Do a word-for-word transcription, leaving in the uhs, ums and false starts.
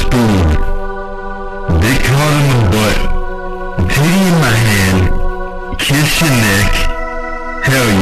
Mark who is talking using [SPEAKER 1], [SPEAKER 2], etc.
[SPEAKER 1] spoon. Dick hard in the butt. Titty in my hand. Kiss your neck. Hell